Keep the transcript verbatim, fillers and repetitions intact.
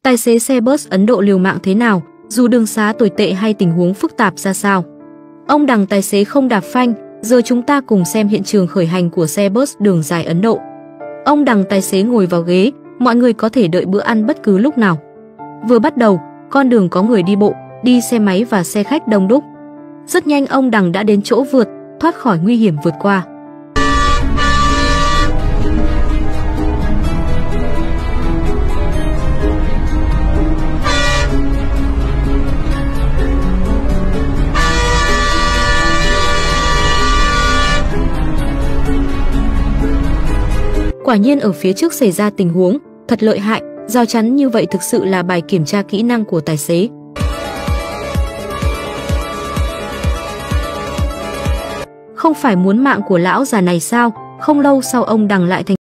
Tài xế xe bus Ấn Độ liều mạng thế nào, dù đường xá tồi tệ hay tình huống phức tạp ra sao. Ông Đằng tài xế không đạp phanh, giờ chúng ta cùng xem hiện trường khởi hành của xe bus đường dài Ấn Độ. Ông Đằng tài xế ngồi vào ghế, mọi người có thể đợi bữa ăn bất cứ lúc nào. Vừa bắt đầu, con đường có người đi bộ, đi xe máy và xe khách đông đúc. Rất nhanh ông Đằng đã đến chỗ vượt, thoát khỏi nguy hiểm vượt qua. Quả nhiên ở phía trước xảy ra tình huống thật lợi hại, rào chắn như vậy thực sự là bài kiểm tra kỹ năng của tài xế. Không phải muốn mạng của lão già này sao? Không lâu sau ông Đằng lại thành